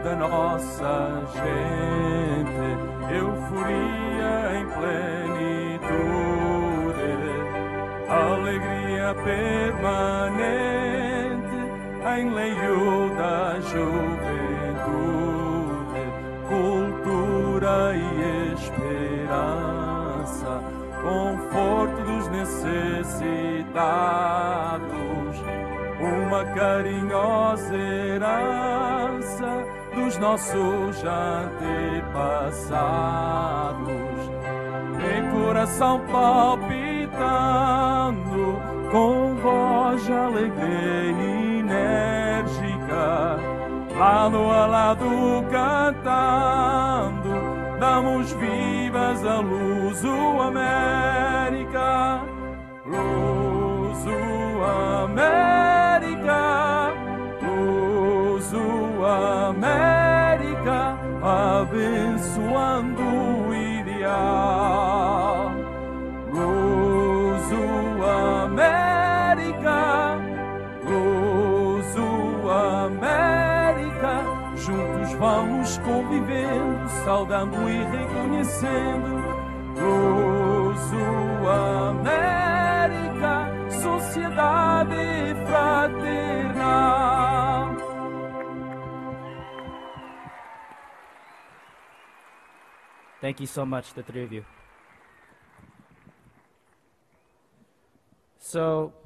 da nossa gente, euforia em plenitude, alegria permanente em leio da juventude, cultura e esperança, conforto dos necessitados, uma carinhosa herança dos nossos antepassados, de coração palpitando, com voz alegre e enérgica, lado a lado cantando, damos vivas a Luso-América, Luso-América, Luso-América, abençoando o ideal. Luso-América, Luso-América, juntos vamos convivendo, saudando e reconhecendo. Luso-América, sociedade fraternal. Thank you so much, the three of you. So